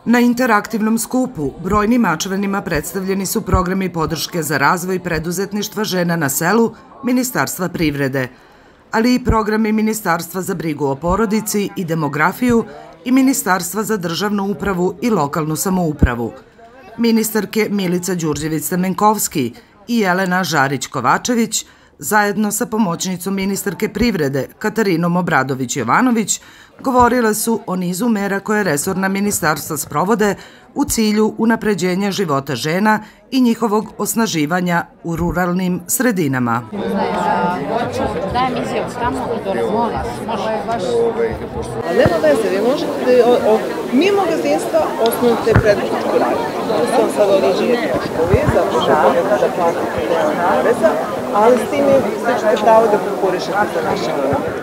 Na interaktivnom skupu brojnim Mačvanima predstavljeni su programi podrške za razvoj preduzetništva žena na selu Ministarstva privrede, ali i programi Ministarstva za brigu o porodici i demografiju i Ministarstva za državnu upravu i lokalnu samoupravu. Ministarke Milica Đurđević-Stamenkovski i Jelena Žarić-Kovačević zajedno sa pomoćnicom ministarke privrede Katarinom Obradović-Jovanović govorile su o nizu mera koje resorna ministarstva sprovode u cilju unapređenja života žena i njihovog osnaživanja u ruralnim sredinama. Dajem izjavu tamo i dolazim, molim vas, može. Nema veze, vi možete mimo gazdinstva osnovite preduzetničku radnju. To su vam sad određeni troškovi, zato što možete da platite deo poreza, ali s tim ćete pravo da konkurišete za naše programe.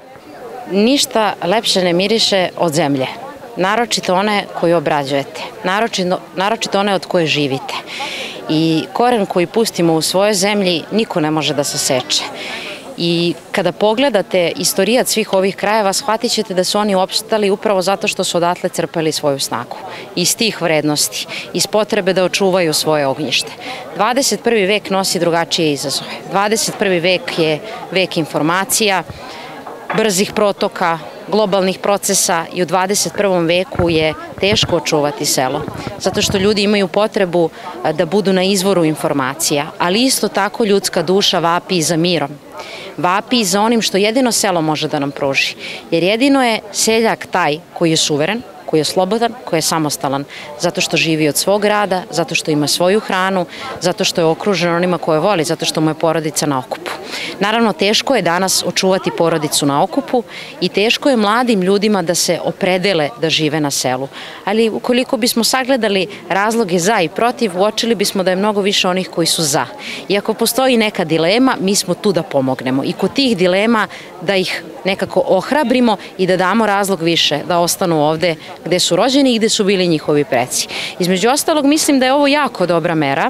Ništa lepše ne miriše od zemlje, naročito one koju obrađujete, naročito one od koje živite. I koren koji pustimo u svojoj zemlji niko ne može da saseče. I kada pogledate istorijat svih ovih krajeva, shvatit ćete da su oni opstali upravo zato što su odatle crpali svoju snagu. Iz tih vrednosti, iz potrebe da očuvaju svoje ognjište. 21. vek nosi drugačije izazove. 21. vek je vek informacija, brzih protoka, globalnih procesa i u 21. veku je teško očuvati selo, zato što ljudi imaju potrebu da budu na izvoru informacija, ali isto tako ljudska duša vapi za mirom, vapi za onim što jedino selo može da nam pruži, jer jedino je seljak taj koji je suveren, koji je slobodan, koji je samostalan, zato što živi od svog rada, zato što ima svoju hranu, zato što je okružen onima koje voli, zato što mu je porodica na okupu. Naravno, teško je danas očuvati porodicu na okupu i teško je mladim ljudima da se opredele da žive na selu. Ali ukoliko bismo sagledali razloge za i protiv, uočili bismo da je mnogo više onih koji su za. I ako postoji neka dilema, mi smo tu da pomognemo. I kod tih dilema da ih nekako ohrabrimo i da damo razlog više da ostanu ovde gde su rođeni i gde su bili njihovi preci. Između ostalog, mislim da je ovo jako dobra mera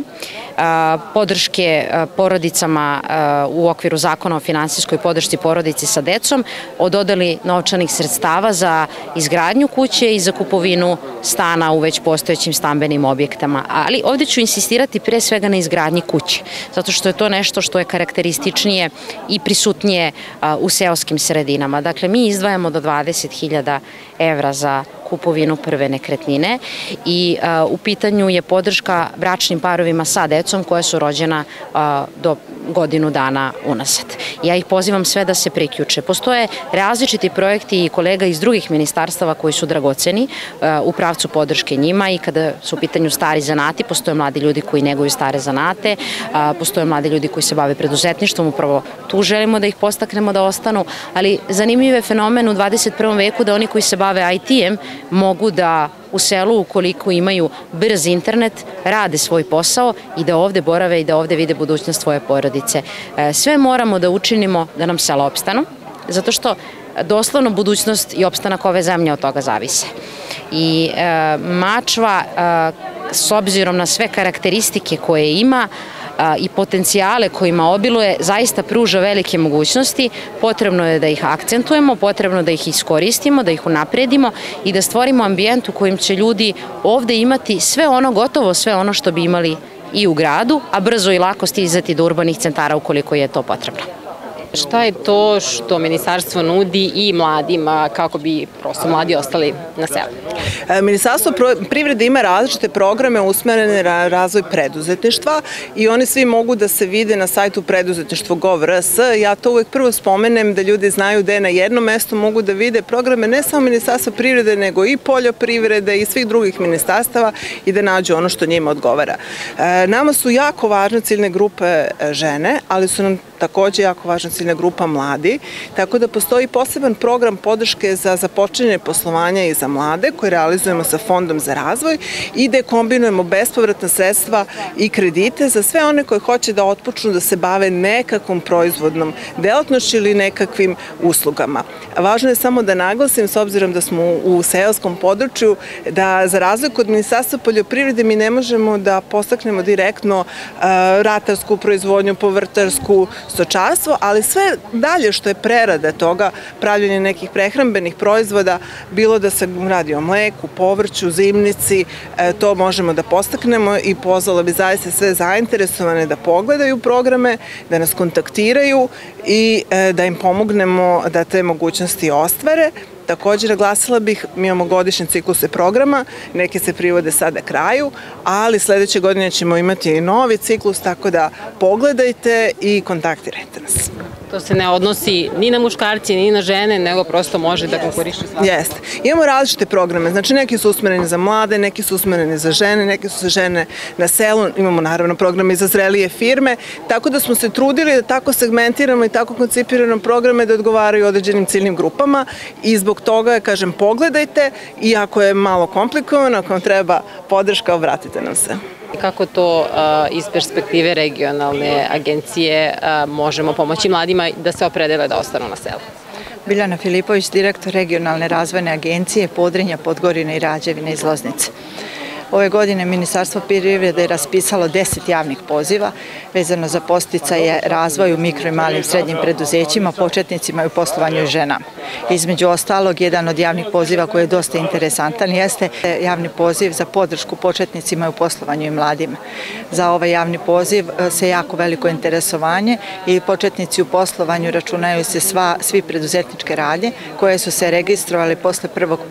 podrške porodicama u okviru zakona o finansijskoj podršci porodici sa decom, o dodeli novčanih sredstava za izgradnju kuće i za kupovinu stana u već postojećim stambenim objektama. Ali ovde ću insistirati pre svega na izgradnji kuće, zato što je to nešto što je karakterističnije i prisutnije u seoskim sredinama. Dakle, mi izdvajamo do 20.000 evra za kupovinu prve nekretnine i u pitanju je podrška bračnim parovima sa decom koja su rođena do godinu dana unazad. Ja ih pozivam sve da se priključe. Postoje različiti projekti i kolega iz drugih ministarstava koji su dragoceni u pravcu podrške njima i kada su u pitanju stari zanati, postoje mladi ljudi koji neguju stare zanate, postoje mladi ljudi koji se bave preduzetništvom, upravo tu želimo da ih podstaknemo da ostanu, ali zanimljiv je fenomen u 21. veku da oni koji se bave IT-em mogu da u selu, ukoliko imaju brz internet, rade svoj posao i da ovde borave i da ovde vide budućnost svoje porodice. Sve moramo da učinimo da nam sela opstanu, zato što doslovno budućnost i opstanak ove zemlje od toga zavise. I Mačva, s obzirom na sve karakteristike koje ima, i potencijale kojima obiluje, zaista pruža velike mogućnosti. Potrebno je da ih akcentujemo, potrebno da ih iskoristimo, da ih unapredimo i da stvorimo ambijent u kojem će ljudi ovde imati sve ono, gotovo sve ono što bi imali i u gradu, a brzo i lako stizati do urbanih centara ukoliko je to potrebno. Šta je to što ministarstvo nudi i mladima kako bi prosto mladi ostali na selu? Ministarstvo privrede ima različite programe usmerene na razvoj preduzetništva i oni svi mogu da se vide na sajtu preduzetništvo.gov.rs. Ja to uvek prvo spomenem da ljudi znaju da na jednom mestu mogu da vide programe ne samo Ministarstva privrede nego i poljoprivrede i svih drugih ministarstava i da nađu ono što njima odgovara. Nama su jako važne ciljne grupe žene, ali su nam takođe jako važna ciljna grupa mladi, tako da postoji poseban program podrške za započinjanje poslovanja i za mlade koje realizujemo sa Fondom za razvoj i gde kombinujemo bespovratna sredstva i kredite za sve one koje hoće da otpočnu da se bave nekakvom proizvodnom delatnošću ili nekakvim uslugama. Važno je samo da naglasim, s obzirom da smo u seoskom području, da za razliku od Ministarstva poljoprivrede mi ne možemo da podstaknemo direktno ratarsku proizvodnju, povrtarsku, stočarstvo, ali sve dalje što je prerada toga, pravljenje nekih prehrambenih proizvoda, bilo da se radi o mleku, povrću, zimnici, to možemo da podstaknemo i pozvala bi zaista sve zainteresovane da pogledaju programe, da nas kontaktiraju i da im pomognemo da te mogućnosti ostvare. Također naglasila bih, mi imamo godišnje cikluse programa, neke se privode sada kraju, ali sledeće godine ćemo imati i novi ciklus, tako da pogledajte i kontaktirajte nas. To se ne odnosi ni na muškarci, ni na žene, nego prosto može da konkuriše svako. Jeste. Imamo različite programe, znači neki su usmereni za mlade, neki su usmereni za žene, neki su za žene na selu, imamo naravno programe i za zrelije firme, tako da smo se trudili da tako segmentiramo i tako koncipiramo programe da odgovaraju određenim ciljnim grupama i zbog toga, kažem, pogledajte i ako je malo komplikovano, ako vam treba podrška, obratite nam se. Kako to iz perspektive regionalne agencije možemo pomoći mladima da se opredele da ostanu na selu? Biljana Filipović, direktor regionalne razvojne agencije Podrinja, Podgorine i Rađevine iz Loznice. Ove godine Ministarstvo privrede je raspisalo 10 javnih poziva vezano za podsticaje razvoju mikro i malim srednjim preduzećima, početnicima i u poslovanju ženama. Između ostalog, jedan od javnih poziva koji je dosta interesantan jeste javni poziv za podršku početnicima i u poslovanju i mladima. Za ovaj javni poziv se jako veliko interesovanje i početnici u poslovanju računaju se svi preduzetničke radnje koje su se registrovali posle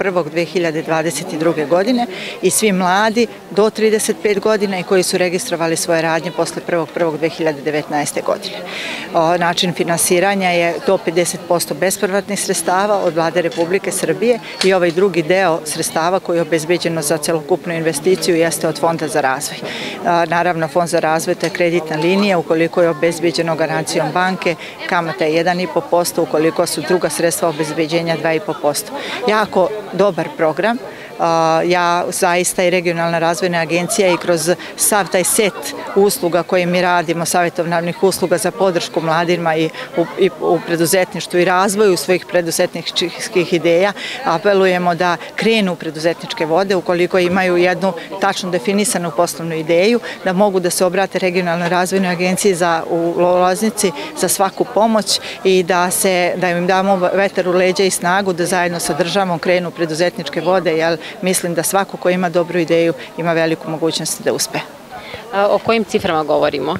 1.1.2022. godine i svi mladi do 35 godina i koji su registrovali svoje radnje posle 1.1.2019. godine. Način finansiranja je do 50% bespovratnih sredstava od Vlade Republike Srbije i ovaj drugi deo sredstava koji je obezbeđeno za celokupnu investiciju jeste od Fonda za razvoj. Naravno, Fond za razvoj to je kreditna linija, ukoliko je obezbeđeno garancijom banke, kamata je 1,5%, ukoliko su druga sredstva obezbeđenja 2,5%. Jako dobar program. Ja zaista i regionalna razvojna agencija i kroz sav taj set usluga koje mi radimo, savjetovnih usluga za podršku mladima i u preduzetništvu i razvoju svojih preduzetničkih ideja, apelujemo da krenu u preduzetničke vode ukoliko imaju jednu tačno definisanu poslovnu ideju, da mogu da se obrate regionalnoj razvojnoj agenciji u Loznici za svaku pomoć i da im damo vetar u leđa i snagu da zajedno sa državom krenu u preduzetničke vode, jer mislim da svako ko ima dobru ideju ima veliku mogućnost da uspe. O kojim ciframa govorimo?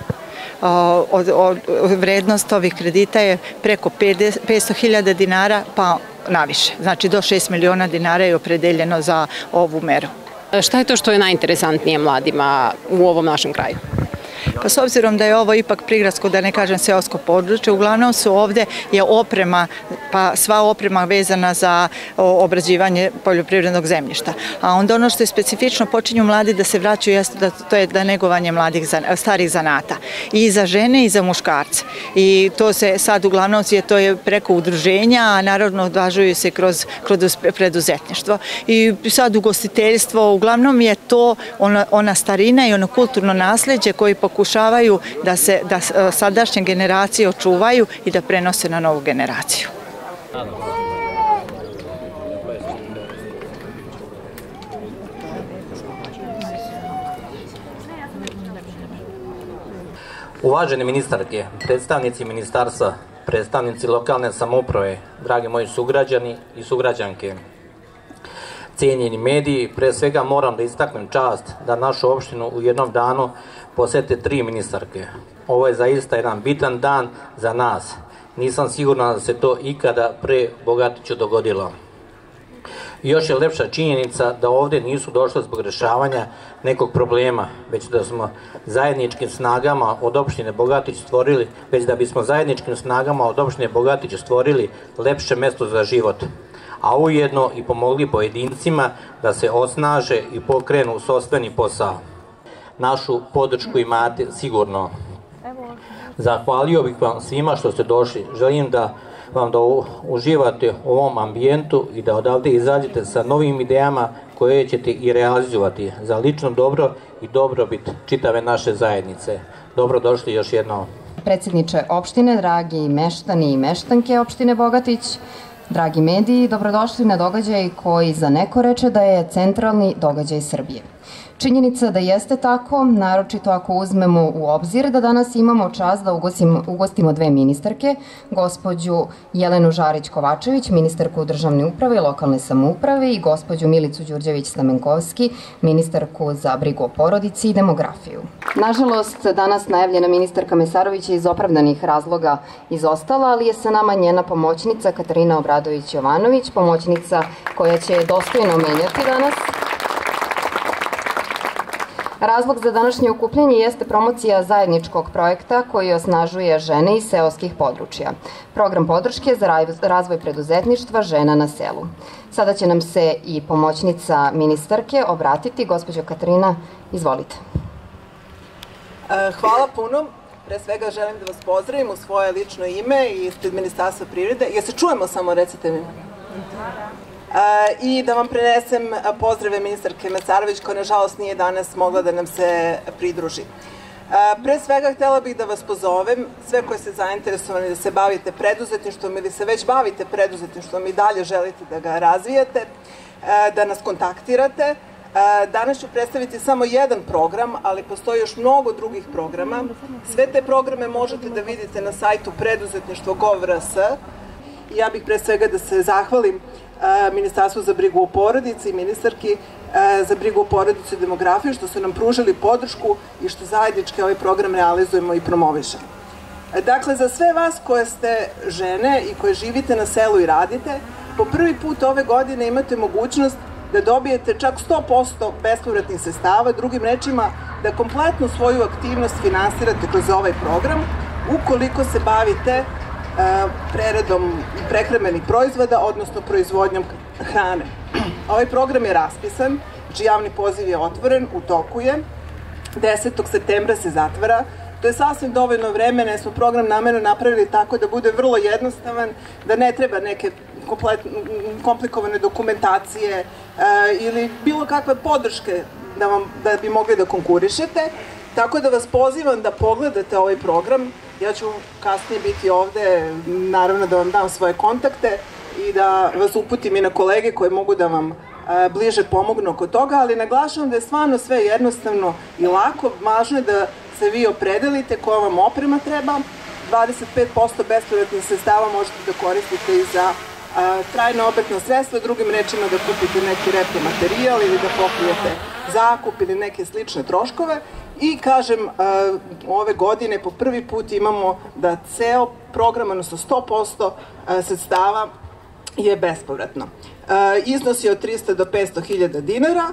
Vrednost ovih kredita je preko 500.000 dinara pa naviše. Znači do 6 miliona dinara je opredeljeno za ovu meru. Šta je to što je najinteresantnije mladima u ovom našem kraju? Pa s obzirom da je ovo ipak prigradsko, da ne kažem seosko područje, uglavnom su ovde je oprema, pa sva oprema vezana za obrađivanje poljoprivrednog zemljišta. A onda ono što je specifično, počinju mladi da se vraćaju, to je da negovanje starih zanata. I za žene i za muškarce. I to se sad uglavnom to je preko udruženja, a naravno odvažuju se kroz preduzetništvo. I sad ugostiteljstvo, uglavnom je to ona starina i ono kulturno nasleđe koji pokušavaju da sadašnje generacije očuvaju i da prenose na novu generaciju. Uvažene ministarke, predstavnici ministarstva, predstavnici lokalne samouprave, dragi moji sugrađani i sugrađanke, cijenjeni mediji, pre svega moram da istaknem čast da našu opštinu u jednom danu posete 3 ministarke. Ovo je zaista jedan bitan dan za nas. Nisam siguran da se to ikada pre Bogatiću dogodilo. Još je lepša činjenica da ovde nisu došle zbog rešavanja nekog problema, već da smo zajedničkim snagama od opštine Bogatić stvorili, lepše mesto za život, a ujedno i pomogli pojedincima da se osnaže i pokrenu sopstveni posao. Našu podršku imate sigurno. Zahvalio bih vam svima što ste došli. Želim da uživate u ovom ambijentu i da odavde izađete sa novim idejama koje ćete i realizovati za lično dobro i dobrobit čitave naše zajednice. Dobrodošli još jednom. Predsjedniče opštine, dragi meštani i meštanke opštine Bogatić, Dragi mediji, dobrodošli na događaj koji za neko reče da je centralni događaj Srbije. Činjenica da jeste tako, naročito ako uzmemo u obzir da danas imamo čast da ugostimo dve ministarke, gospođu Jelenu Žarić-Kovačević, ministarku državne uprave i lokalne samouprave i gospođu Milicu Đurđević-Stamenkovski, ministarku za brigu o porodici i demografiju. Nažalost, danas najavljena ministarka Mesarović je iz opravdanih razloga izostala, ali je sa nama njena pomoćnica Katarina Obradović-Jovanović, pomoćnica koja će dostojno menjati danas. Razlog za današnje okupljanje jeste promocija zajedničkog projekta koji osnažuje žene iz seoskih područja. Program podrške za razvoj preduzetništva žena na selu. Sada će nam se i pomoćnica ministarke obratiti. Gospođo Katarina, izvolite. Hvala puno. Pre svega želim da vas pozdravim u svoje lično ime i ispred Ministarstva privrede. Ja se čujemo, samo recite mi. I da vam prenesem pozdrave ministarke Mesarović, koja nažalost nije danas mogla da nam se pridruži. Pre svega htela bih da vas pozovem, sve koji ste zainteresovani da se bavite preduzetništvom ili se već bavite preduzetništvom i dalje želite da ga razvijate, da nas kontaktirate. Danas ću predstaviti samo jedan program, ali postoji još mnogo drugih programa. Sve te programe možete da vidite na sajtu preduzetništvo.gov.rs. Ja bih pre svega da se zahvalim Ministarstvu za brigu o porodici i ministarki za brigu o porodici i demografiju što su nam pružili podršku i što zajednički ovaj program realizujemo i promovišemo. Dakle, za sve vas koje ste žene i koje živite na selu i radite, po prvi put ove godine imate mogućnost da dobijete čak 100% bespovratnih sredstava, drugim rečima da kompletnu svoju aktivnost finansirate kroz ovaj program ukoliko se bavite preradom prehrambenih proizvoda, odnosno proizvodnjom hrane. Ovaj program je raspisan, znači javni poziv je otvoren, u toku je. 10. septembra se zatvara. To je sasvim dovoljno vremena, jer smo program namerno napravili tako da bude vrlo jednostavan, da ne treba neke komplikovane dokumentacije ili bilo kakve podrške da bi mogli da konkurišete. Tako da vas pozivam da pogledate ovaj program. Ja ću kasnije biti ovde, naravno da vam dam svoje kontakte i da vas uputim i na kolege koji mogu da vam bliže pomognu oko toga, ali naglašavam da je stvarno sve jednostavno i lako. Važno je da se vi opredelite koja vam oprema treba. 25% bespovratnih sredstava možete da koristite i za trajno obrtno sredstvo, drugim rečima da kupite neki repromaterijal ili da pokrijete zakup ili neke slične troškove. I kažem, ove godine po prvi put imamo da ceo program, odnosno 100% sredstava je bespovratno. Iznos je od 300 do 500 hiljada dinara,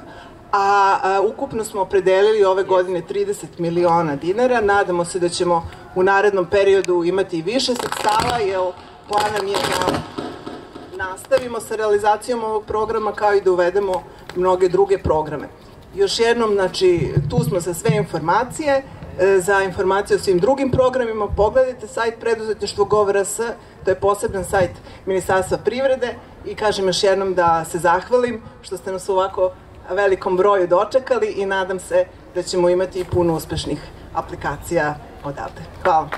a ukupno smo opredelili ove godine 30 miliona dinara. Nadamo se da ćemo u narednom periodu imati i više sredstava, jer plan nam je da nastavimo sa realizacijom ovog programa kao i da uvedemo mnoge druge programe. Još jednom, znači, tu smo sa sve informacije. Za informacije o svim drugim programima pogledajte sajt preduzetništvo.gov.rs, to je poseban sajt Ministarstva privrede i kažem još jednom da se zahvalim što ste nas u ovako velikom broju dočekali i nadam se da ćemo imati puno uspešnih aplikacija odavde. Hvala.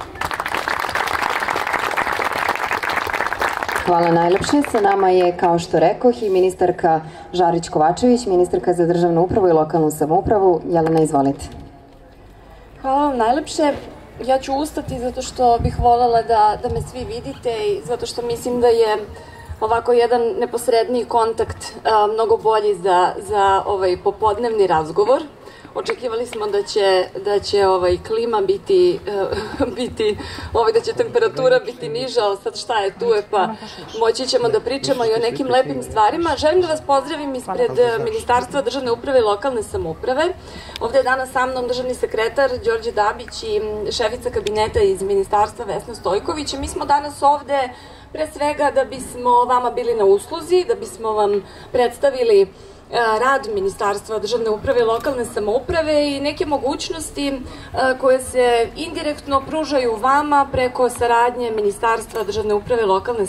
Hvala najlepše. Sa nama je, kao što rekoh, i ministarka Žarić-Kovačević, ministarka za državnu upravu i lokalnu samoupravu. Jelena, izvolite. Hvala vam najlepše. Ja ću ustati zato što bih voljela da me svi vidite i zato što mislim da je ovako jedan neposredniji kontakt mnogo bolji za ovaj popodnevni razgovor. Očekivali smo da će klima biti, da će temperatura biti niža, ali sad šta je tu je, pa moći ćemo da pričamo i o nekim lepim stvarima. Želim da vas pozdravim ispred Ministarstva državne uprave i lokalne samouprave. Ovde je danas sa mnom državni sekretar Đorđe Dabić i šefica kabineta iz Ministarstva Vesna Stojković. Mi smo danas ovde pre svega da bismo vama bili na usluzi, da bismo vam predstavili rad Ministarstva državne uprave i lokalne samouprave i neke mogućnosti koje se indirektno pružaju vama preko saradnje Ministarstva državne uprave i lokalne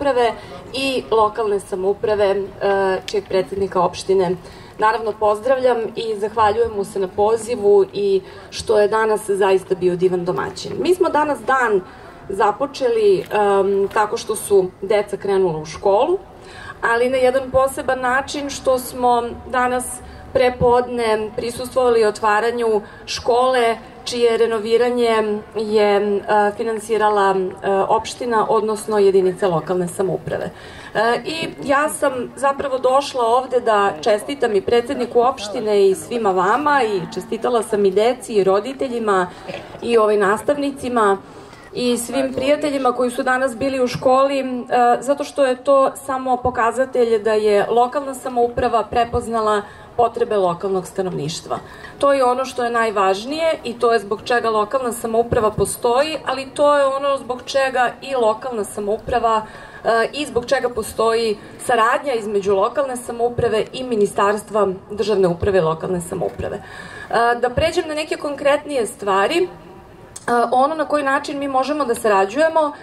samouprave čijeg predsjednika opštine naravno pozdravljam i zahvaljujem mu se na pozivu i što je danas zaista bio divan domaćin. Mi smo danas dan započeli tako što su deca krenula u školu, ali na jedan poseban način što smo danas prepodne prisustvovali otvaranju škole čije renoviranje je finansirala opština, odnosno jedinice lokalne samouprave. I ja sam zapravo došla ovde da čestitam i predsedniku opštine i svima vama i čestitala sam i deci i roditeljima i nastavnicima i svim prijateljima koji su danas bili u školi, zato što je to samo pokazatelj da je lokalna samouprava prepoznala potrebe lokalnog stanovništva. To je ono što je najvažnije i to je zbog čega lokalna samouprava postoji, ali to je ono zbog čega i lokalna samouprava i zbog čega postoji saradnja između lokalne samouprave i Ministarstva državne uprave i lokalne samouprave. Da pređem na neke konkretnije stvari, ono na koji način mi možemo da sarađujemo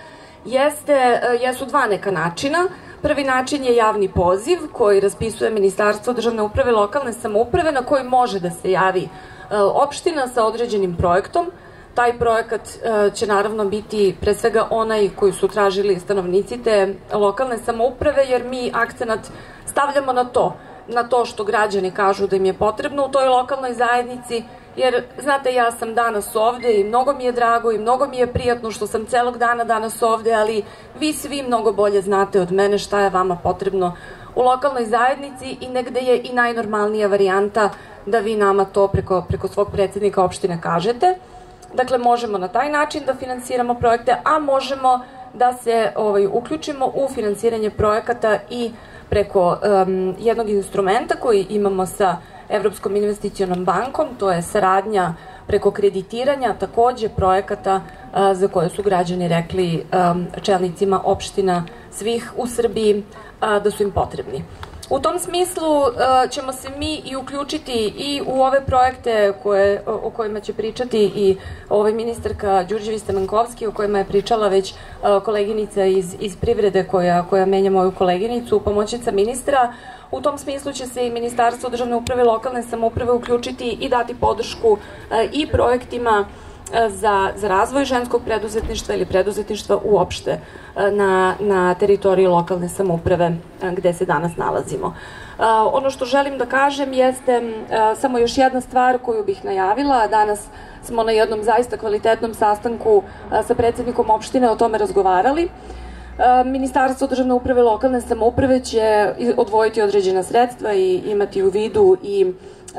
jesu dva neka načina. Prvi način je javni poziv koji raspisuje Ministarstvo državne uprave i lokalne samouprave na koji može da se javi opština sa određenim projektom. Taj projekat će naravno biti pre svega onaj koji su tražili stanovnici te lokalne samouprave, jer mi akcenat stavljamo na to što građani kažu da im je potrebno u toj lokalnoj zajednici, jer znate, ja sam danas ovde i mnogo mi je drago i mnogo mi je prijatno što sam celog dana danas ovde, ali vi svi mnogo bolje znate od mene šta je vama potrebno u lokalnoj zajednici i negde je i najnormalnija varijanta da vi nama to preko svog predsednika opštine kažete. Dakle, možemo na taj način da finansiramo projekte, a možemo da se uključimo u finansiranje projekata i preko jednog instrumenta koji imamo sa Evropskom investicionom bankom, to je saradnja preko kreditiranja takođe projekata za koje su građani rekli čelnicima opština svih u Srbiji da su im potrebni. U tom smislu ćemo se mi i uključiti i u ove projekte o kojima će pričati i ministarka Đurđević-Stamenkovski, o kojima je pričala već koleginica iz privrede koja menja moju koleginicu, pomoćnica ministra. U tom smislu će se i Ministarstvo državne uprave i lokalne samouprave uključiti i dati podršku i projektima za razvoj ženskog preduzetništva ili preduzetništva uopšte na teritoriji lokalne samouprave gde se danas nalazimo. Ono što želim da kažem jeste samo još jedna stvar koju bih najavila. Danas smo na jednom zaista kvalitetnom sastanku sa predsednikom opštine o tome razgovarali. Ministarstvo državne uprave i lokalne samouprave će odvojiti određena sredstva i imati u vidu i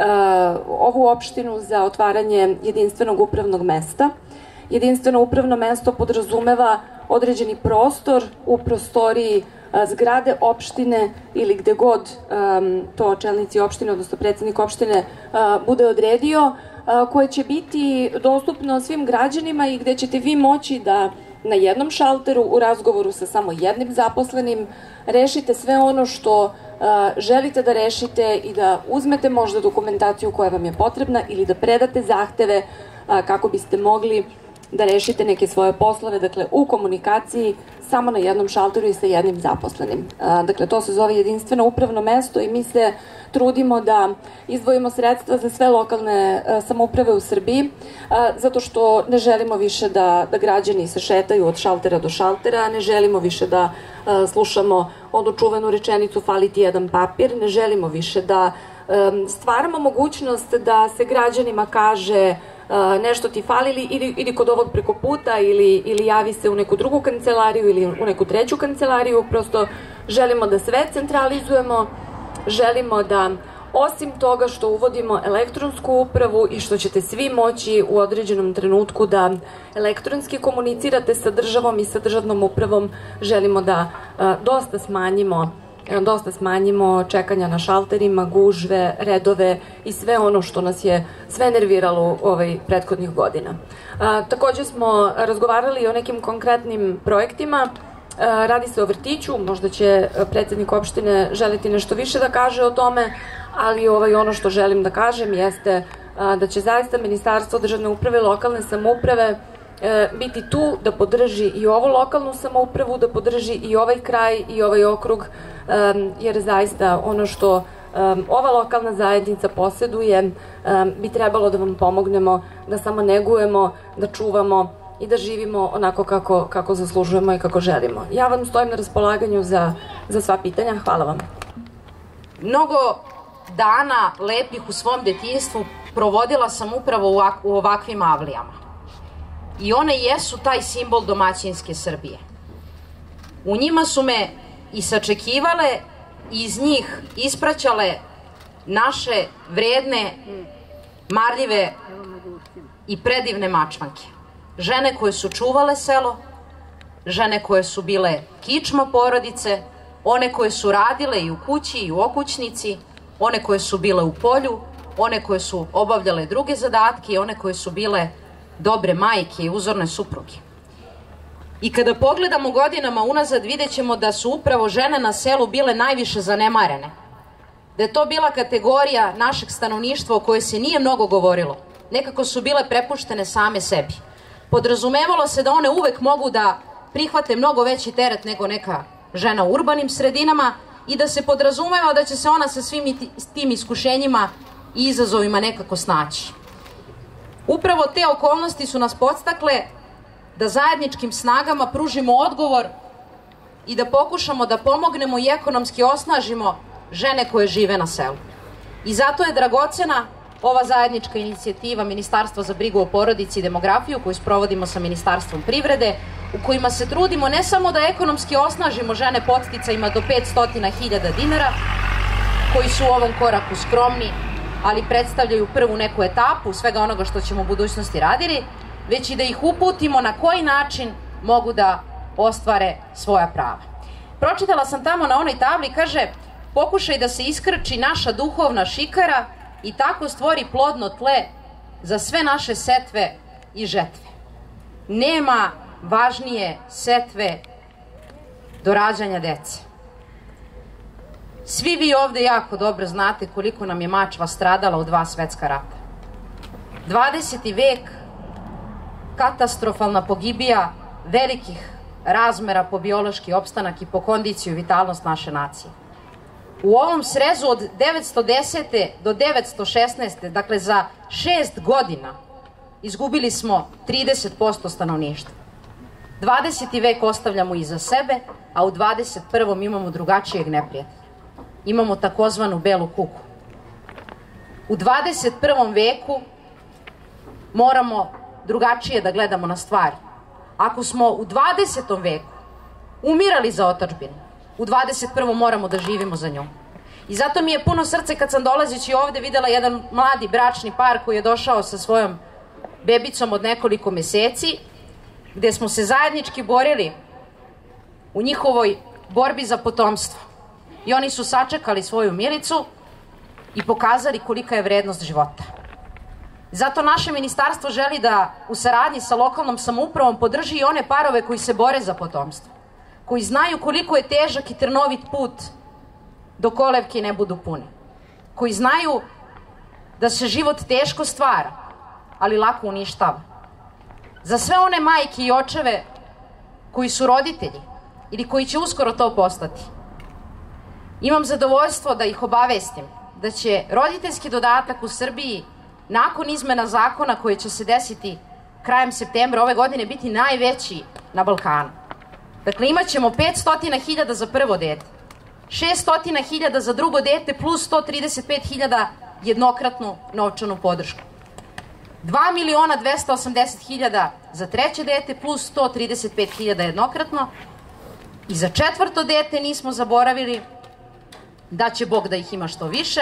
ovu opštinu za otvaranje jedinstvenog upravnog mesta. Jedinstveno upravno mesto podrazumeva određeni prostor u prostoriji zgrade opštine ili gde god to čelnici opštine, odnosno predsednik opštine bude odredio, koje će biti dostupno svim građanima i gde ćete vi moći da na jednom šalteru u razgovoru sa samo jednim zaposlenim rešite sve ono što želite da rešite i da uzmete možda dokumentaciju koja vam je potrebna ili da predate zahteve kako biste mogli da rešite neke svoje poslove, dakle u komunikaciji samo na jednom šalteru i sa jednim zaposlenim. Dakle, to se zove jedinstveno upravno mesto i mi se trudimo da izdvojimo sredstva za sve lokalne samouprave u Srbiji, zato što ne želimo više da građani se šetaju od šaltera do šaltera, ne želimo više da slušamo onu čuvenu rečenicu fali ti jedan papir, ne želimo više da stvaramo mogućnost da se građanima kaže nešto ti fali ili kod ovog preko puta ili javi se u neku drugu kancelariju ili u neku treću kancelariju. Prosto želimo da sve centralizujemo, želimo da osim toga što uvodimo elektronsku upravu i što ćete svi moći u određenom trenutku da elektronski komunicirate sa državom i sa državnom upravom, želimo da dosta smanjimo čekanja na šalterima, gužve, redove i sve ono što nas je sve nerviralo prethodnih godina. Takođe smo razgovarali o nekim konkretnim projektima. Radi se o vrtiću, možda će predsednik opštine želiti nešto više da kaže o tome, ali ono što želim da kažem jeste da će zaista Ministarstvo državne uprave i lokalne samouprave biti tu da podrži i ovu lokalnu samoupravu, da podrži i ovaj kraj i ovaj okrug, jer zaista ono što ova lokalna zajednica poseduje bi trebalo da vam pomognemo, da samo negujemo, da čuvamo i da živimo onako kako zaslužujemo i kako želimo. Ja vam stojim na raspolaganju za sva pitanja. Hvala vam. Mnogo dana lepih u svom detinjstvu provodila sam upravo u ovakvim avlijama. I one jesu taj simbol domaćinske Srbije. U njima su me i sačekivale i iz njih ispraćale naše vredne, marljive i predivne mačvanke. Žene koje su čuvale selo, žene koje su bile kičma porodice, one koje su radile i u kući i u okućnici, one koje su bile u polju, one koje su obavljale druge zadatke i one koje su bile dobre majke i uzorne supruge. I kada pogledamo godinama unazad, vidjet ćemo da su upravo žene na selu bile najviše zanemarene. Da je to bila kategorija našeg stanovništva o kojoj se nije mnogo govorilo. Nekako su bile prepuštene same sebi. Podrazumevalo se da one uvek mogu da prihvate mnogo veći teret nego neka žena u urbanim sredinama i da se podrazumeva da će se ona sa svim tim iskušenjima i izazovima nekako snaći. Upravo te okolnosti su nas podstakle da zajedničkim snagama pružimo odgovor i da pokušamo da pomognemo i ekonomski osnažimo žene koje žive na selu. I zato je dragocena ova zajednička inicijativa Ministarstva za brigu o porodici i demografiju koju sprovodimo sa Ministarstvom privrede, u kojima se trudimo ne samo da ekonomski osnažimo žene podsticajima do 500.000 dinara, koji su u ovom koraku skromni, ali predstavljaju prvu neku etapu svega onoga što ćemo u budućnosti raditi, već i da ih uputimo na koji način mogu da ostvare svoja prava. Pročitala sam tamo na onoj tabli, kaže, pokušaj da se iskrči naša duhovna šikara i tako stvori plodno tle za sve naše setve i žetve. Nema važnije setve do rađanja dece. Svi vi ovde jako dobro znate koliko nam je Mačva stradala u 2 svetska rata. 20. vek, katastrofalna pogibija velikih razmera po biološki opstanak i po kondiciju i vitalnost naše nacije. U ovom srezu od 910. do 916. dakle za 6 godina, izgubili smo 30% stanovništva. 20. vek ostavljamo iza sebe, a u 21. imamo drugačijeg neprijatelja. Imamo takozvanu belu kugu. U 21. veku moramo drugačije da gledamo na stvari. Ako smo u 20. veku umirali za otadžbinu, u 21. moramo da živimo za nju. I zato mi je puno srce kad sam dolazeći ovde videla jedan mladi bračni par koji je došao sa svojom bebicom od nekoliko meseci, gde smo se zajednički borili u njihovoj borbi za potomstvo. I oni su sačekali svoju Milicu i pokazali kolika je vrednost života. Zato naše ministarstvo želi da u saradnji sa lokalnom samoupravom podrži i one parove koji se bore za potomstvo, koji znaju koliko je težak i trnovit put dok kolevke ne budu pune, koji znaju da se život teško stvara, ali lako uništava. Za sve one majke i očeve koji su roditelji ili koji će uskoro to postati, imam zadovoljstvo da ih obavestim da će roditeljski dodatak u Srbiji nakon izmena zakona koje će se desiti krajem septembra ove godine biti najveći na Balkanu. Dakle, imat ćemo 500.000 za prvo dete, 600.000 za drugo dete plus 135.000 jednokratnu novčanu podršku. 2.280.000 za treće dete plus 135.000 jednokratno i za četvrto dete nismo zaboravili, da će Bog da ih ima što više,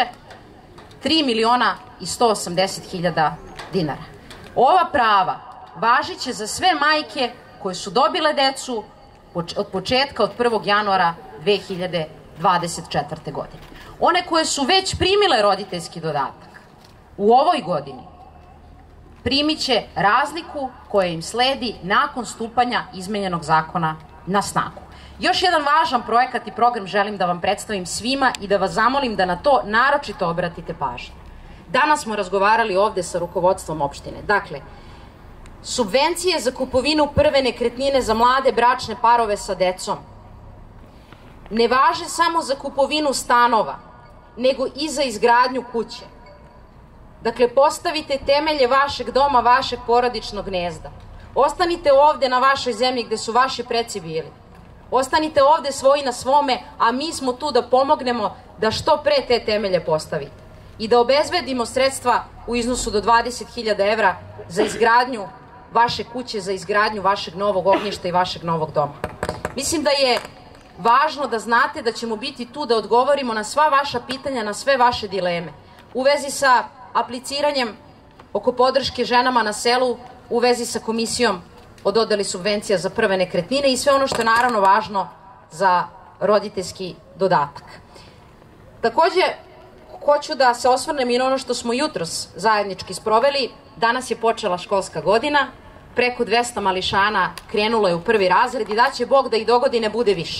3.180.000 dinara. Ova prava važit će za sve majke koje su dobile decu od početka, od 1. januara 2024. godine. One koje su već primile roditeljski dodatak u ovoj godini primit će razliku koja im sledi nakon stupanja izmenjenog zakona na snagu. Još jedan važan projekat i program želim da vam predstavim svima i da vas zamolim da na to naročito obratite pažnju. Danas smo razgovarali ovde sa rukovodstvom opštine. Dakle, subvencije za kupovinu prve nekretnine za mlade bračne parove sa decom ne važe samo za kupovinu stanova, nego i za izgradnju kuće. Dakle, postavite temelje vašeg doma, vašeg porodičnog gnezda. Ostanite ovde na vašoj zemlji gde su vaši preci bili. Ostanite ovde svoji na svome, a mi smo tu da pomognemo da što pre te temelje postavite i da obezbedimo sredstva u iznosu do 20.000 evra za izgradnju vaše kuće, za izgradnju vašeg novog ognjišta i vašeg novog doma. Mislim da je važno da znate da ćemo biti tu da odgovorimo na sva vaša pitanja, na sve vaše dileme. U vezi sa apliciranjem oko podrške ženama na selu, u vezi sa komisijom o dodeli subvencija za prve nekretnine i sve ono što je naravno važno za roditeljski dodatak. Takođe, hoću da se osvrnem i na ono što smo jutros zajednički sproveli. Danas je počela školska godina, preko 200 mališana krenulo je u prvi razred i daće Bog da ih dogodine bude više.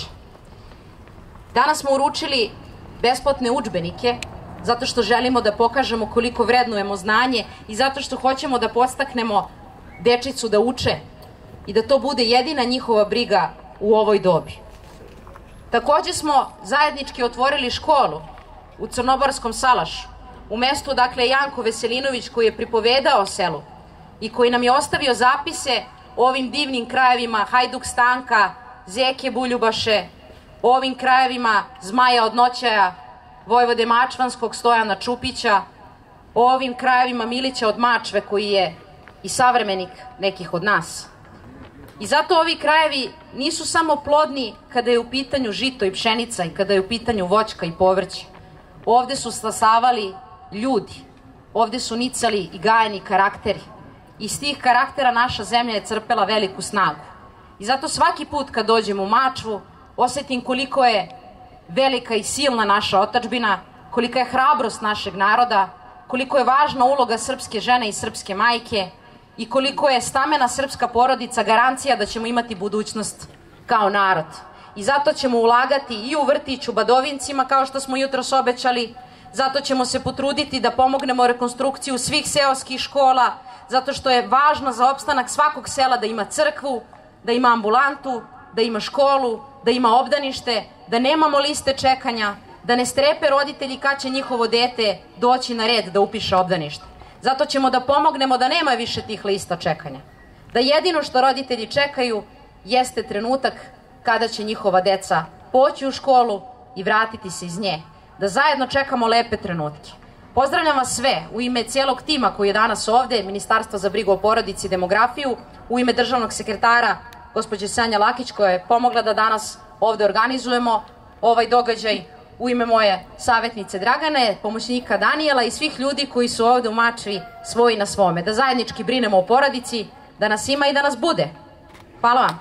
Danas smo uručili besplatne udžbenike zato što želimo da pokažemo koliko vrednujemo znanje i zato što hoćemo da podstaknemo dečicu da uče i da to bude jedina njihova briga u ovoj dobi. Takođe smo zajednički otvorili školu u Crnobarskom Salašu, u mestu dakle Janko Veselinović koji je pripovedao selu i koji nam je ostavio zapise o ovim divnim krajevima Hajduk Stanka, Zeke Buljubaše, o ovim krajevima Zmaja od Noćaja, Vojvode Mačvanskog, Stojana Čupića, o ovim krajevima Milića od Mačve koji je i savremenik nekih od nas. I zato ovi krajevi nisu samo plodni kada je u pitanju žito i pšenica i kada je u pitanju voćka i povrće. Ovde su stasavali ljudi, ovde su nicali i gajeni karakteri. Iz tih karaktera naša zemlja je crpela veliku snagu. I zato svaki put kad dođem u Mačvu, osetim koliko je velika i silna naša otadžbina, kolika je hrabrost našeg naroda, koliko je važna uloga srpske žene i srpske majke i koliko je stamena srpska porodica garancija da ćemo imati budućnost kao narod. I zato ćemo ulagati i u vrtić u Badovincima, kao što smo jutros obećali, zato ćemo se potruditi da pomognemo rekonstrukciju svih seoskih škola, zato što je važno za opstanak svakog sela da ima crkvu, da ima ambulantu, da ima školu, da ima obdanište, da nemamo liste čekanja, da ne strepe roditelji kad će njihovo dete doći na red da upiše obdanište. Zato ćemo da pomognemo da nema više tih lista čekanja. Da jedino što roditelji čekaju jeste trenutak kada će njihova deca poći u školu i vratiti se iz nje. Da zajedno čekamo lepe trenutke. Pozdravljam vas sve u ime cijelog tima koji je danas ovde, Ministarstva za brigu o porodici i demografiju, u ime državnog sekretara gospođe Sanja Lakić koja je pomogla da danas ovde organizujemo ovaj događaj, u ime moje savjetnice Dragane, pomoćnika Danijela i svih ljudi koji su ovde u Mačvi svoji na svome. Da zajednički brinemo o porodici, da nas ima i da nas bude. Hvala vam.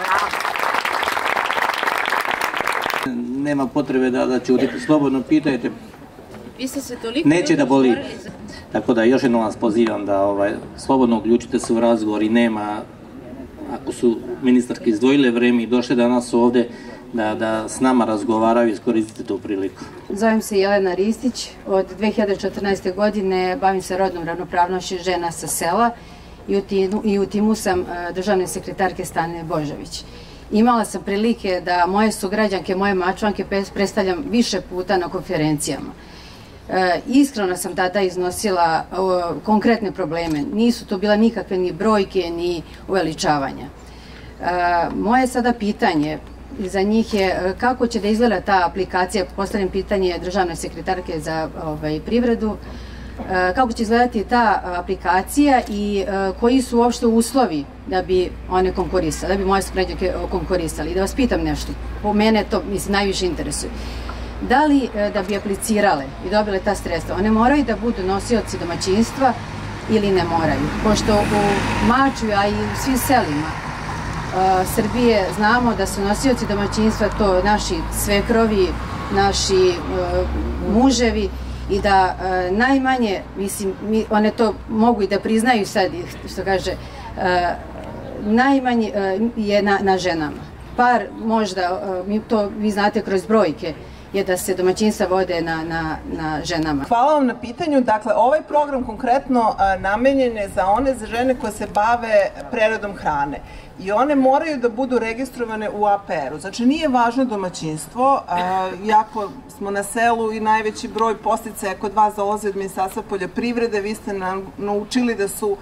Nema potrebe da ćutite, slobodno pitajte. Vi ste se toliko neće da boli. Tako da još jednom vas pozivam da slobodno uključite se u razgovor i nema, ako su ministarke izdvojile vreme i došle danas ovde, da s nama razgovaraju i iskoristite tu priliku. Zovem se Jelena Ristić, od 2014. godine bavim se rodnom ravnopravnošću žena sa sela i u timu sam državne sekretarke Stane Božović. Imala sam prilike da moje sugrađanke, moje Mačvanke predstavljam više puta na konferencijama. Iskreno sam tada iznosila konkretne probleme, nisu to bila nikakve ni brojke ni uveličavanja. Moje sada pitanje za njih je kako će da izgleda ta aplikacija, postavljam pitanje državne sekretarke za privredu, kako će izgledati ta aplikacija i koji su uopšte uslovi da bi one konkurisali, da bi moje sugrađanke konkurisali. I da vas pitam nešto, po mene to najviše interesuje. Da li da bi aplicirale i dobile ta sredstva, one moraju da budu nosioci domaćinstva ili ne moraju? Pošto u Mačvi, a i u svim selima Srbije znamo da su nosioci domaćinstva to naši svekrovi, naši muževi i da najmanje, mislim, one to mogu i da priznaju sad, što kaže, najmanje je na ženama. Par možda, to vi znate kroz brojke, je da se domaćinstva vode na ženama. Hvala vam na pitanju. Dakle, ovaj program konkretno namenjen je za one žene koje se bave preradom hrane. I one moraju da budu registrovane u APR-u. Znači, nije važno domaćinstvo. Iako smo na selu i najveći broj podsticaja kod vas dolaze od Ministarstva poljoprivrede, vi ste nam naučili da su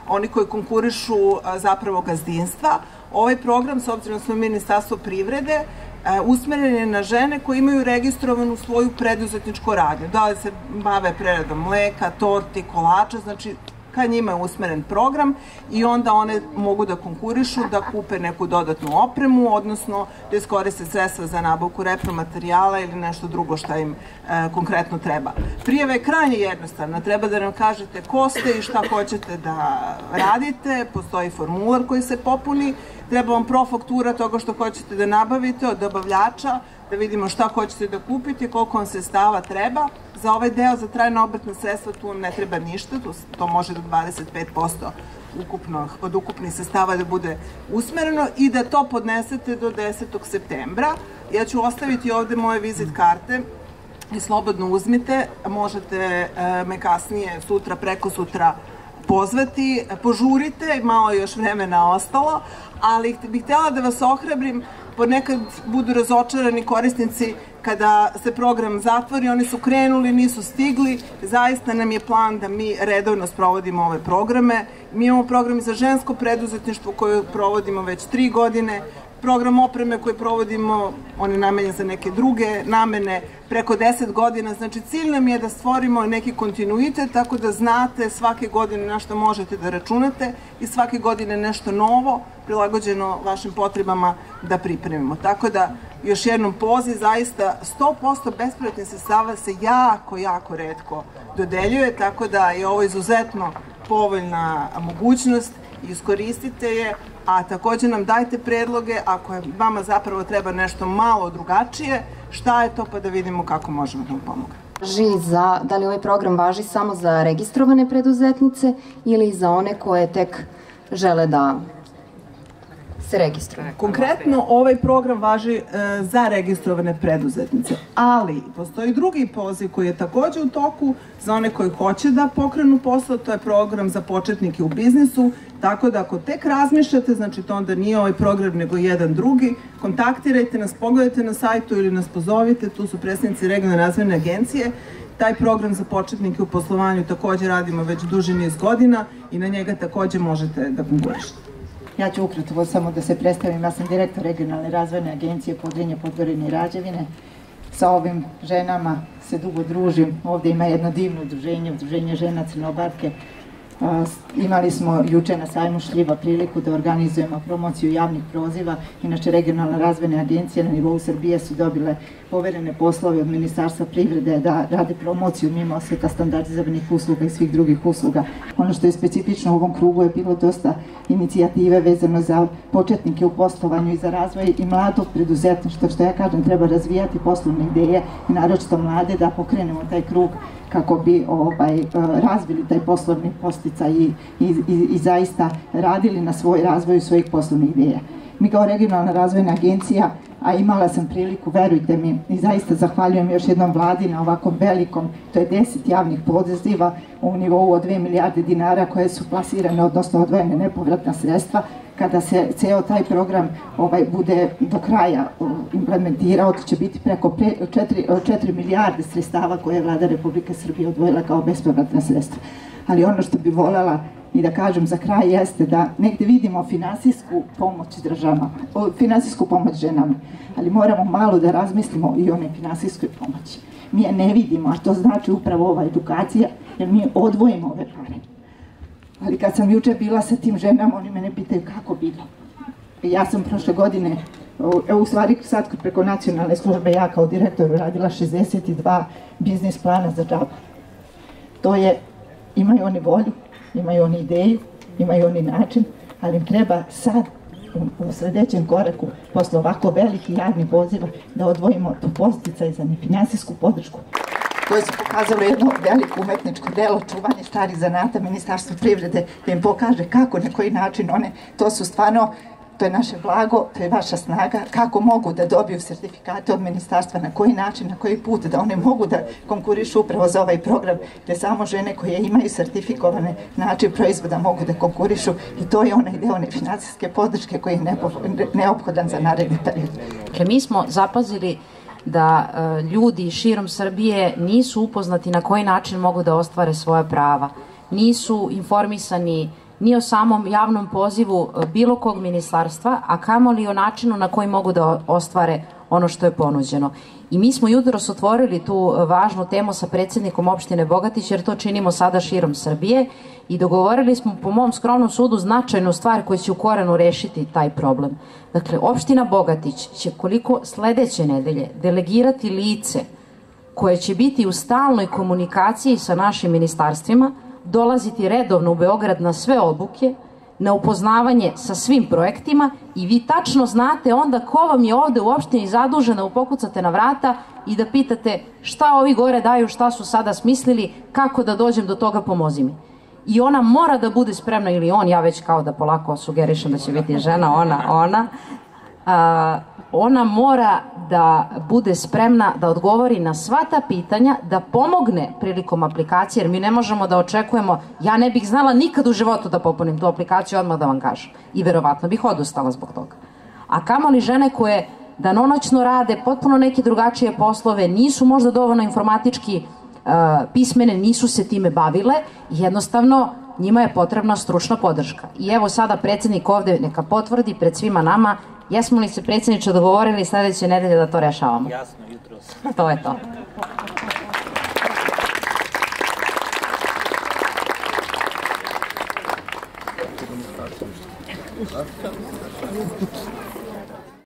oni koji konkurišu zapravo gazdinstva. Ovaj program, s obzirom da smo Ministarstvo privrede, usmeren je na žene koje imaju registrovanu svoju preduzetničku radnju. Da li se bave preradom mleka, torti, kolača, znači ka njima je usmeren program i onda one mogu da konkurišu, da kupe neku dodatnu opremu, odnosno da iskoriste sredstva za nabavku repromaterijala ili nešto drugo šta im konkretno treba. Prijava je krajnje jednostavna, treba da nam kažete ko ste i šta hoćete da radite, postoji formular koji se popuni, treba vam profaktura toga što hoćete da nabavite od dobavljača, da vidimo šta hoćete da kupite, koliko vam sredstava treba. Za ovaj deo, za trajna obrtna sredstva, tu ne treba ništa, to može do 25% od ukupnih sredstava da bude usmereno i da to podnesete do 10. septembra. Ja ću ostaviti ovde moje vizit karte i slobodno uzmite, možete me kasnije, sutra, preko sutra pozvati, požurite, malo još vremena ostalo, ali bih htjela da vas ohrabrim, ponekad budu razočarani korisnici kada se program zatvori, oni su krenuli, nisu stigli, zaista nam je plan da mi redovno sprovodimo ove programe. Mi imamo program za žensko preduzetništvo koje provodimo već 3 godine, program opreme koji provodimo, on je namenjen za neke druge namene, preko 10 godina, znači cilj nam je da stvorimo neki kontinuitet, tako da znate svake godine na što možete da računate i svake godine nešto novo, prilagođeno vašim potrebama da pripremimo. Tako da, još jednom poziv, zaista 100% bespovratnih sredstava se jako retko dodeljuje, tako da je ovo izuzetno povoljna mogućnost, iskoristite je, a takođe nam dajte predloge ako vama zapravo treba nešto malo drugačije, šta je to pa da vidimo kako možemo da vam pomognemo. Da li ovaj program važi samo za registrovane preduzetnice ili za one koje tek žele da se registruju? Konkretno ovaj program važi za registrovane preduzetnice, ali postoji drugi poziv koji je takođe u toku za one koji hoće da pokrenu posao, to je program za početnike u biznisu, tako da ako tek razmišljate, znači to onda nije ovaj program nego jedan drugi, kontaktirajte nas, pogledajte na sajtu ili nas pozovite, tu su predstavnici Regionalne razvojne agencije. Taj program za početnike u poslovanju takođe radimo već duži niz godina i na njega takođe možete da konkurišete. Ja ću ukratko samo da se predstavim, ja sam direktor Regionalne razvojne agencije Podrinje, Podgorine i Rađevine. Sa ovim ženama se dugo družim, ovde ima jedno divno udruženje, Udruženje žena Crnobarke. Imali smo juče na sajmu šljiva priliku da organizujemo promociju javnih proziva. Inače, Regionalna razvojna agencija na nivou Srbije su dobile poverene poslove od Ministarstva privrede da rade promociju mimo seta standardizovanih usluga i svih drugih usluga. Ono što je specifično u ovom krugu je bilo dosta inicijative vezano za početnike u poslovanju i za razvoj i mladog preduzetništva, što ja kažem, treba razvijati poslovne ideje i naročito mlade da pokrenemo taj krug kako bi razvili taj poslovni podsticaj i zaista radili na svoj razvoju svojih poslovnih ideja. Mi kao Regionalna razvojna agencija, a imala sam priliku, verujte mi, i zaista zahvaljujem još jednom vladi na ovakvom velikom, to je 10 javnih poziva u nivou od 2 milijarde dinara koje su plasirane, odnosno odvojene nepovratna sredstva. Kada se ceo taj program bude do kraja implementirao, to će biti preko 4 milijarde sredstava koje je vlada Republike Srbije odvojila kao bespovratna sredstva. Ali ono što bi voljela i da kažem za kraj jeste da negde vidimo finansijsku pomoć državama, finansijsku pomoć ženama, ali moramo malo da razmislimo i o nefinansijskoj pomoći. Mi je ne vidimo, a to znači upravo ova edukacija, jer mi odvojimo ove pare. Ali kad sam juče bila sa tim ženama, oni mene pitaju kako bilo. Ja sam prošle godine, u stvari sad preko nacionalne službe, ja kao direktor radila 62 biznis plana za džabu. To je, imaju oni volju, imaju oni ideju, imaju oni način, ali im treba sad, u sledećem koraku, posle ovako veliki javni poziva, da odvojimo to podsticaj za nefinansijsku podršku. koje su pokazalo jedno veliko umetničko delo, čuvanje starih zanata, Ministarstvo privrede, da im pokaže kako, na koji način one, to su stvarno, to je naše blago, to je vaša snaga, kako mogu da dobiju sertifikate od ministarstva, na koji način, na koji put, da one mogu da konkurišu upravo za ovaj program, gde samo žene koje imaju sertifikovane način proizvoda mogu da konkurišu i to je onaj deo finansijske podrške koji je neophodan za naredni period. Dakle, mi smo zapazili da ljudi širom Srbije nisu upoznati na koji način mogu da ostvare svoja prava, nisu informisani ni o samom javnom pozivu bilo kog ministarstva, a kamoli o načinu na koji mogu da ostvare ono što je ponuđeno. I mi smo jutros otvorili tu važnu temu sa predsjednikom opštine Bogatić, jer to činimo sada širom Srbije i dogovorili smo po mom skromnom sudu značajnu stvar koja će u korenu rešiti taj problem. Dakle, opština Bogatić će koliko sledeće nedelje delegirati lice koje će biti u stalnoj komunikaciji sa našim ministarstvima, dolaziti redovno u Beograd na sve obuke, na upoznavanje sa svim projektima i vi tačno znate onda ko vam je ovde u opštini zadužen da upokucate na vrata i da pitate šta ovi gore daju, šta su sada smislili, kako da dođem do toga, pomozi mi. I ona mora da bude spremna, ili on, ja već kao da polako sugerišem da će biti žena, ona mora da bude spremna da odgovori na sva ta pitanja, da pomogne prilikom aplikacije, jer mi ne možemo da očekujemo, ja ne bih znala nikad u životu da popunim tu aplikaciju, odmah da vam kažem. I verovatno bih odustala zbog toga. A kamoli žene koje danonoćno rade potpuno neke drugačije poslove, nisu možda dovoljno informatički pismene, nisu se time bavile, jednostavno njima je potrebna stručna podrška. I evo sada predsjednik ovde neka potvrdi pred svima nama, jesmo li se predsjedniče dogovorili sledeće nedelje da to rešavamo? Jasno, jutros. To je to.